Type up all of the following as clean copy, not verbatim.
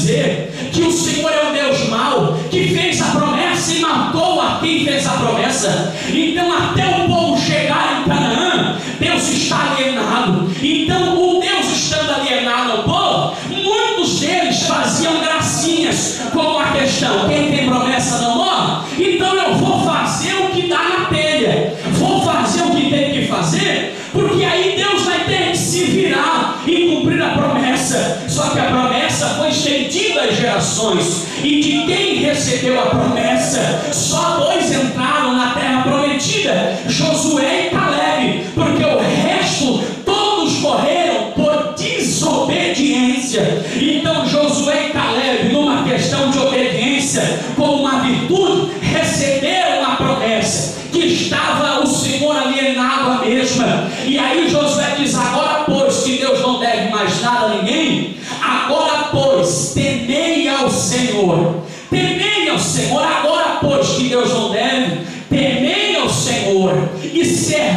dizer que o Senhor é um Deus mau, que fez a promessa e matou a quem fez a promessa. Então, até o povo chegar em Canaã, Deus está alienado. Então, o Deus estando alienado ao povo, muitos deles faziam gracinhas, como a questão: quem tem promessa não morre, então eu vou fazer o que dá na telha, vou fazer o que tem que fazer, porque aí Deus vai ter que se virar e cumprir a promessa. Só que a promessa foi estendida às gerações, e de quem recebeu a promessa, só 2 entraram na terra prometida, Josué e Caleb, porque o resto todos morreram por desobediência. Então Josué e Caleb, numa questão de obediência, como uma virtude, receberam a promessa, que estava o Senhor alienado à mesma. E aí Josué diz: agora pois que Deus não deve mais nada a ninguém, agora pois temei ao Senhor, temei ao Senhor. Agora pois que Deus não deve, temei ao Senhor e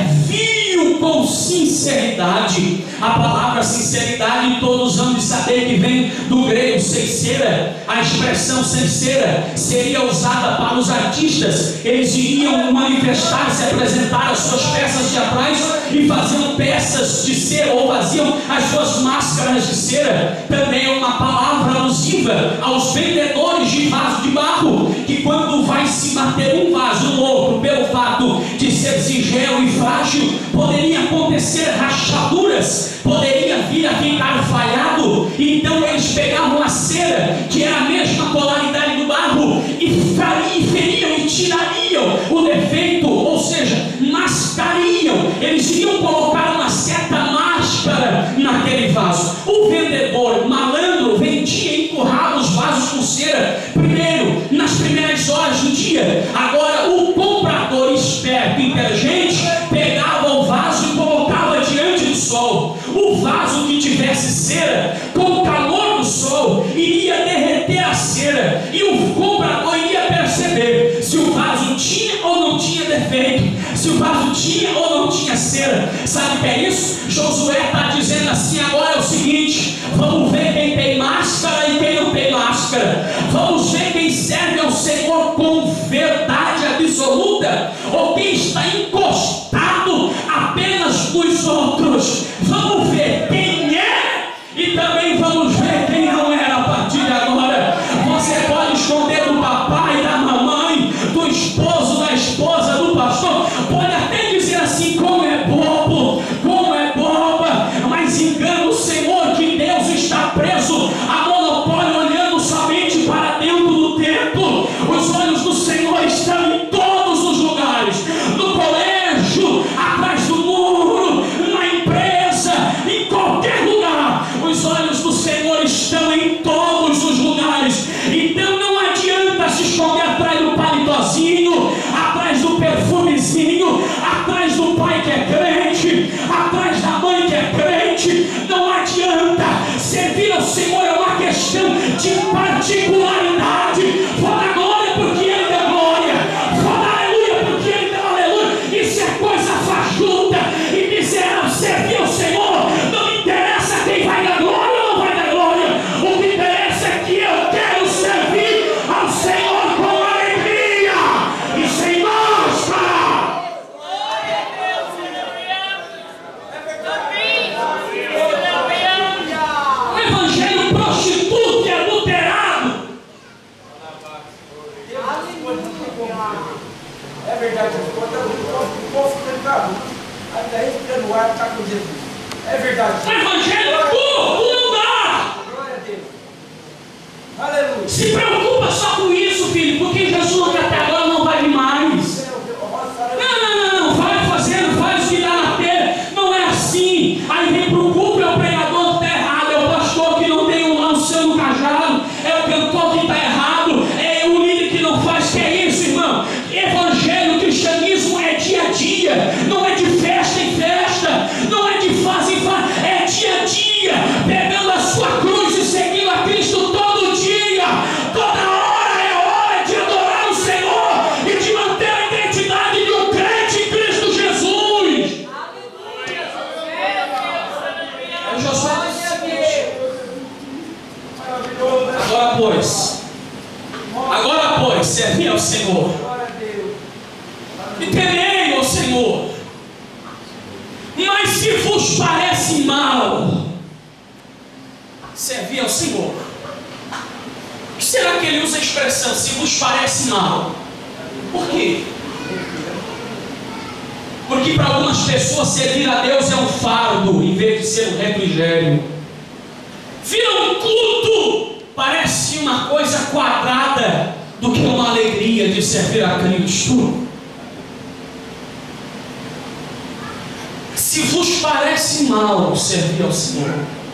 servi-o com sinceridade. A palavra sinceridade todos hão de saber que vem do grego sincera. A expressão sincera seria usada para os artistas. Eles iriam manifestar, se apresentar as suas peças teatrais e faziam peças de cera, ou faziam as suas máscaras de cera. Também é uma palavra alusiva aos vendedores de vaso de barro, que quando vai se bater um vaso no outro, pelo fato de ser singelo e frágil, poderia acontecer rachaduras, poderia vir a ficar falhado. Então eles pegavam a cera, que era a mesma polaridade do barro, e feriam e tirariam o defeito, ou seja, mascariam. Eles iriam colocar uma certa máscara naquele vaso. O vendedor malandro vendia e empurrava os vasos com cera, primeiro nas primeiras horas do dia. Agora o comprador esperto, inteligente, pegava o vaso e colocava diante do sol. O vaso que tivesse cera, com o calor do sol, iria derreter a cera, e o comprador iria perceber se o vaso tinha ou não tinha defeito, se o vaso tinha ou não tinha cera. Sabe o que é isso? Josué está dizendo assim: agora é o seguinte, vamos ver quem tem máscara e quem não tem máscara. Vamos ver quem serve ao Senhor com verdade absoluta, ou quem está encostado apenas nos outros. Vamos ver quem é, e também vamos ver quem não é. A partir de agora, você pode esconder do papai, da mamãe, do esposo, da esposa, do pastor, pode até dizer assim: como é bobo, como é boba, mas engana o Senhor que Deus está preso a monopólio, olhando somente para dentro do templo. Os olhos do Senhor estão em todos os lugares, no colégio, atrás do muro, na empresa, em qualquer lugar. Os olhos do Senhor estão em todos os lugares. Então não adianta se esconder atrás do palitozinho, atrás do perfumezinho, atrás do pai que é crente, atrás da mãe que é crente. Não adianta. Servir ao Senhor é uma questão de particularidade. Vou dar glória porque Ele deu glória, vou dar aleluia porque Ele deu aleluia. Isso é coisa fajuta e miserável. Servir ao Senhor não me interessa quem vai dar glória ou não vai dar glória. O que interessa é que eu quero servir ao Senhor com alegria e sem máscara. O evangelho prostituto e adulterado. É verdade, o povo fica caro. Até aí fica no ar, está com Jesus. É verdade. O evangelho turco não dá. Glória a Deus. Aleluia. Se preocupa só com isso, filho, porque Jesus até agora não vai vir mais. Não, vai fazendo, faz o que dá na telha. Não é assim. Aí vem pro culto, é o pregador que está errado, é o pastor que não tem um seu no cajado, é o cantor que está errado, é o líder que não faz. Que é isso, irmão? Evangelho, cristianismo é dia a dia, não é de festa em festa, não é de fase em fase, é dia a dia, pegando a sua cruz e seguindo a Cristo todo dia, toda hora é Agora, pois, servi ao Senhor. E temei ao Senhor. Mas se vos parece mal servir ao Senhor, que será que ele usa a expressão se vos parece mal? Por quê? Porque para algumas pessoas servir a Deus é um fardo em vez de ser um refrigério. Vira um culto, parece uma coisa quadrada do que uma alegria de servir a Cristo. Se vos parece mal servir ao Senhor,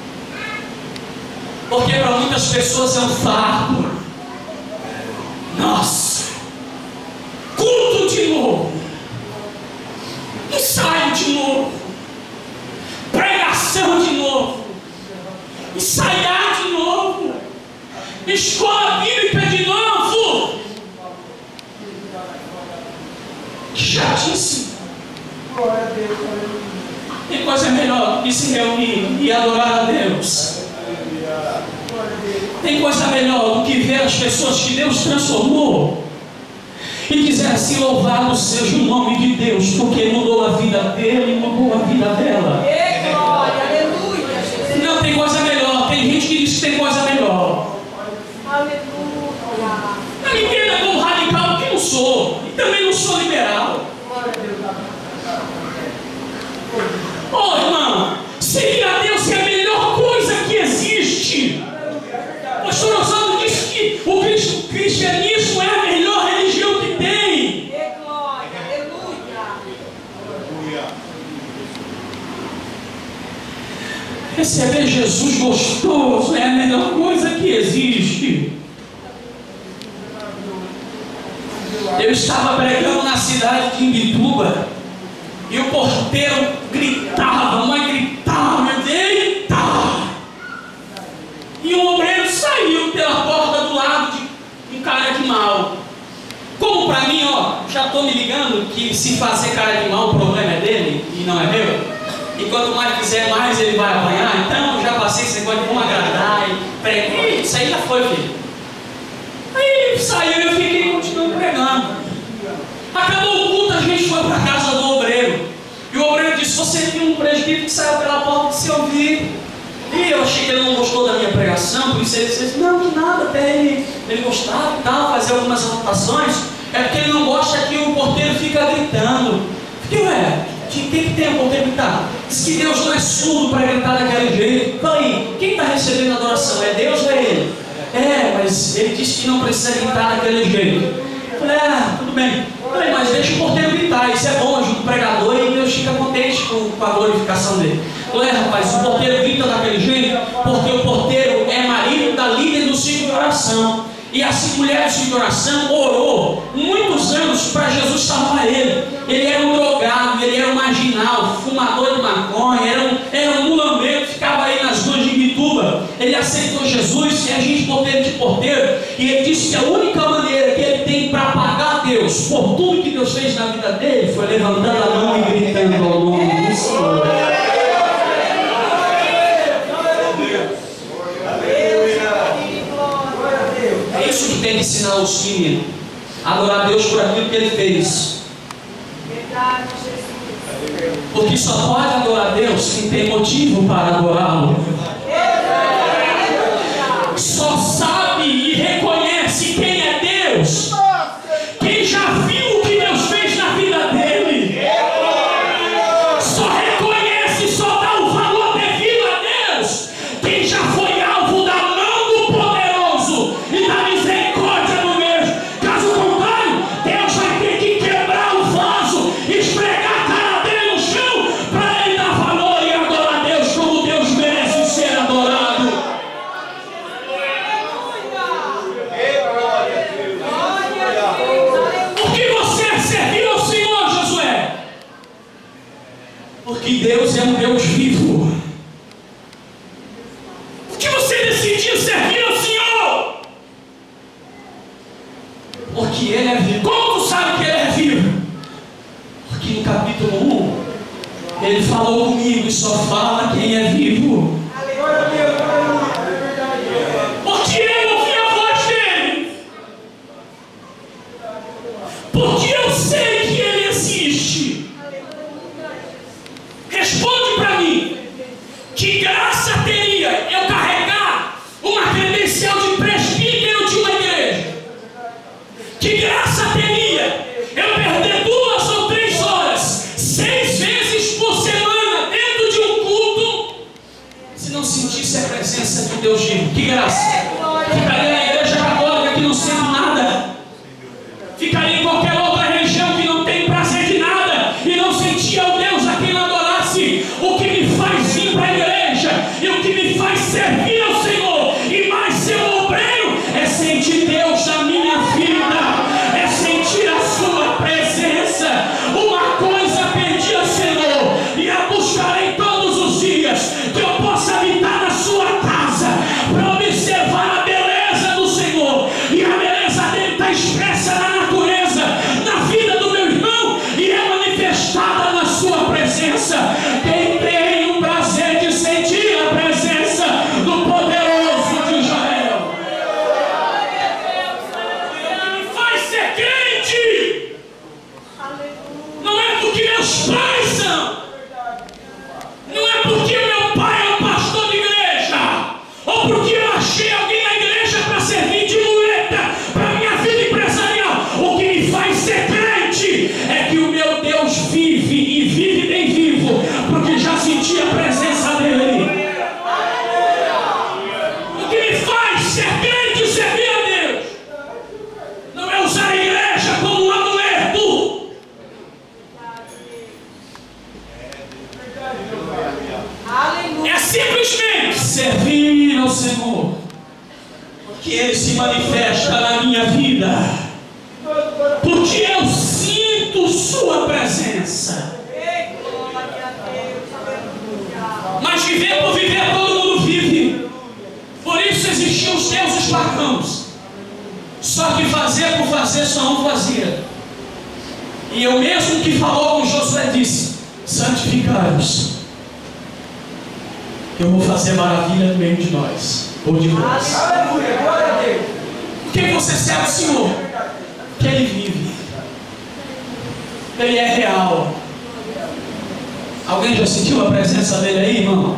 porque para muitas pessoas é um fardo. Nossa, culto de novo, ensaio de novo, pregação de novo, ensaiar de novo, escola bíblica de novo. Que chatice. Tem coisa melhor que se reunir e adorar a Deus. Tem coisa melhor do que ver as pessoas que Deus transformou e dizer assim: louvado seja o nome de Deus, porque mudou a vida dele e mudou a vida dela. Não tem coisa melhor. Tem gente que diz que tem coisa melhor. Não me entenda como radical, que não sou, e também não sou liberal. Oh, irmão, servir a Deus é a melhor coisa que existe. O pastor Oswaldo disse que o cristianismo é a melhor religião que tem. Receber Jesus gostoso é a melhor coisa que existe. Eu estava pregando na cidade de Imbituba e o porteiro gritava, mas gritava, eita! E um obreiro saiu pela porta do lado de um cara de mal. Como para mim, já estou me ligando que se fazer cara de mal o problema é dele e não é meu. E quanto mais quiser, mais ele vai apanhar. Então já passei esse negócio de como agradar e preguei. Isso aí já foi, filho. Aí ele saiu e eu fiquei continuando pregando. Acabou o culto, a gente foi para a casa do obreiro. E o obreiro disse: você viu um presbítero que saiu pela porta de seu ouvido. E eu achei que ele não gostou da minha pregação, por isso ele disse: não, que nada, até ele gostava e tal, fazer algumas anotações. É porque ele não gosta que o porteiro fica gritando. Fiquei, quem que tem o porteiro gritar? Diz que Deus não é surdo para gritar daquele jeito. Fala aí, quem está recebendo a adoração? É Deus ou é ele? Mas ele disse que não precisa gritar daquele jeito. Falei, tudo bem. Falei, mas deixa o porteiro gritar, isso é bom, ajuda o pregador e Deus fica contente com a glorificação dele. Falei, rapaz, o porteiro grita daquele jeito porque o porteiro é marido da líder do ciclo de oração. E essa mulher do ciclo de oração orou muitos anos para Jesus salvar ele. Ele era um drogado, ele era um marginal, fumador de maconha, era um mulambeiro que ficava aí nas ruas de Imbituba. Ele aceitou Jesus e a gente botou ele de porteiro. E ele disse que a única maneira que ele tem para pagar a Deus por tudo que Deus fez na vida dele foi levantando a mão e gritando ao nome do Senhor. É isso que tem que ensinar os meninos: adorar a Deus por aquilo que ele fez. Porque só pode adorar a Deus quem tem motivo para adorá-lo. Só sabe e reconhece quem é Deus quem já viu o que Deus fez na vida dele. Só reconhece, só dá o valor devido a Deus quem já foi alvo da mão do poderoso e da misericórdia do mesmo. Caso contrário, Deus vai ter que quebrar o vaso, esfregar a cara dele no chão para ele dar valor e adorar a Deus como Deus merece ser adorado. Porque Deus é um Deus vivo. Por que você decidiu servir ao Senhor? Porque Ele é vivo. Como tu sabe que Ele é vivo? Porque no capítulo 1 Ele falou comigo e só fala quem é vivo. Porque eu ouvi a que Ele se manifesta na minha vida, porque eu sinto Sua presença. Mas viver por viver, todo mundo vive. Por isso existiam os deuses pagãos. Só que fazer por fazer só um fazia. E eu mesmo que falou com Josué disse: santificai-vos, eu vou fazer maravilha no meio de nós, ou de vós. Aleluia, glória a Deus. Quem você serve, Senhor? Que Ele vive, Ele é real. Alguém já sentiu a presença dele aí, irmão?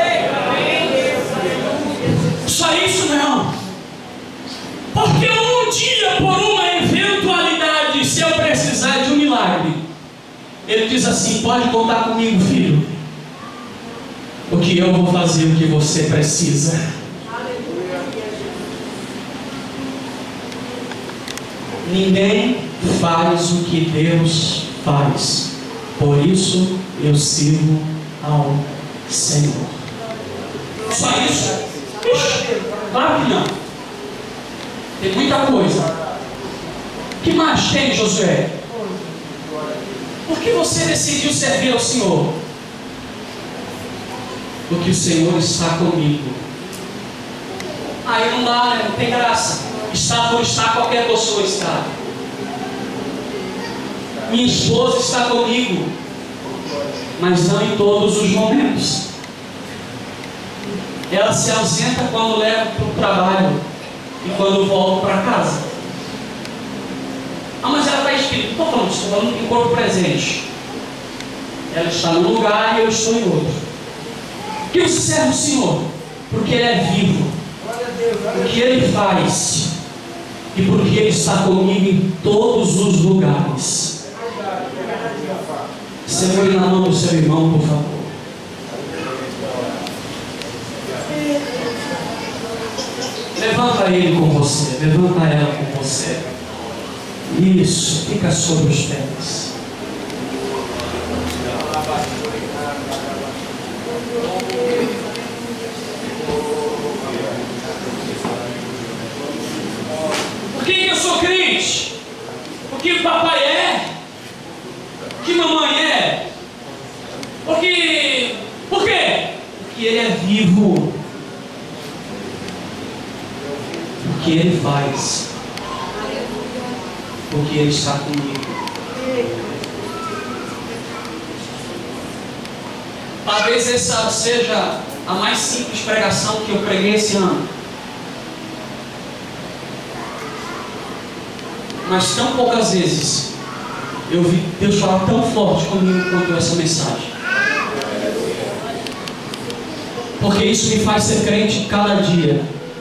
Só isso não. Porque um dia, por uma eventualidade, se eu precisar de um milagre, Ele diz assim: pode contar comigo, filho, porque eu vou fazer o que você precisa. Ninguém faz o que Deus faz. Por isso eu sirvo ao Senhor. Só isso? Ixi, claro que não. Tem muita coisa. O que mais tem, Josué? Por que você decidiu servir ao Senhor? Porque o Senhor está comigo. Aí não dá, né? Não tem graça. Está por estar, qualquer pessoa está. Minha esposa está comigo, mas não em todos os momentos. Ela se ausenta quando leva para o trabalho e quando volta para casa. Ah, mas ela está espírito. Estou falando em corpo presente. Ela está num lugar e eu estou em outro. Por que você serve o Senhor? Porque Ele é vivo, porque Ele faz e porque Ele está comigo em todos os lugares. Segure na mão do seu irmão, por favor. Levanta ele com você, levanta ela com você. Isso, fica sobre os pés. Por que eu sou crente? Porque o papai é, que mamãe é. Por quê? Porque Ele é vivo. Porque Ele faz. Porque Ele está comigo. Talvez essa seja a mais simples pregação que eu preguei esse ano. Mas tão poucas vezes eu vi Deus falar tão forte comigo quanto essa mensagem. Porque isso me faz ser crente cada dia.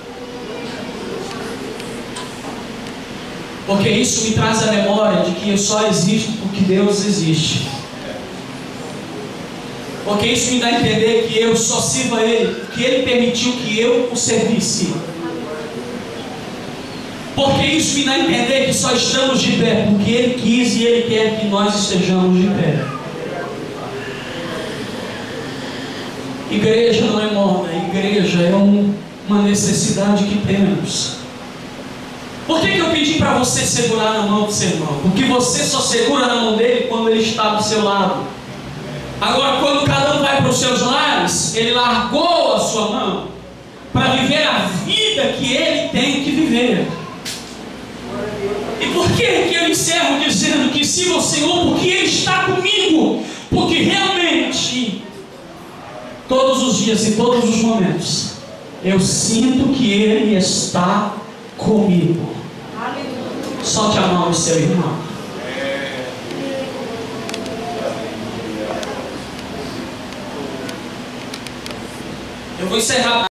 Porque isso me traz a memória de que eu só existo porque Deus existe. Porque isso me dá a entender que eu só sirvo a Ele porque Ele permitiu que eu o servisse. Porque isso me dá a entender que só estamos de pé porque Ele quis e Ele quer que nós estejamos de pé. Igreja não é moda, igreja é uma necessidade que temos. Por que eu pedi para você segurar na mão do seu irmão? Porque você só segura na mão dele quando ele está do seu lado. Agora, quando cada um vai para os seus lares, ele largou a sua mão para viver a vida que ele tem que viver. E por que eu encerro dizendo que siga o Senhor? Porque Ele está comigo. Porque realmente, todos os dias e todos os momentos, eu sinto que Ele está comigo. Solte a mão do seu irmão. Eu vou encerrar.